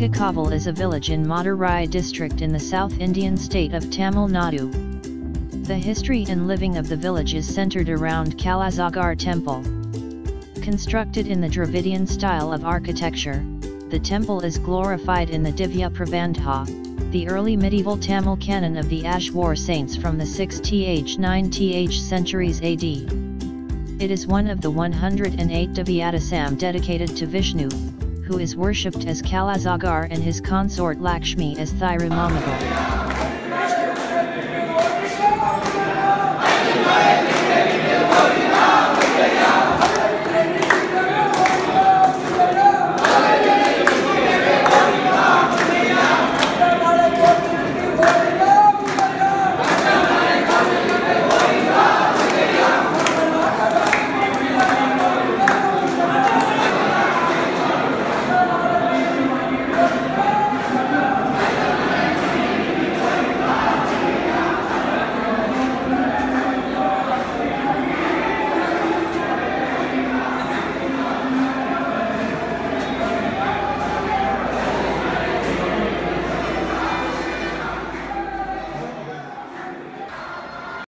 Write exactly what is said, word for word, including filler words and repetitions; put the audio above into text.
Alakarkovil is a village in Madurai district in the South Indian state of Tamil Nadu. The history and living of the village is centered around Alagar temple. Constructed in the Dravidian style of architecture, the temple is glorified in the Divya Prabandha, the early medieval Tamil canon of the Ash war saints from the sixth to ninth centuries A D. It is one of the one hundred eight Devyadasam dedicated to Vishnu, who is worshipped as Kalazagar and his consort Lakshmi as Thirumamagal.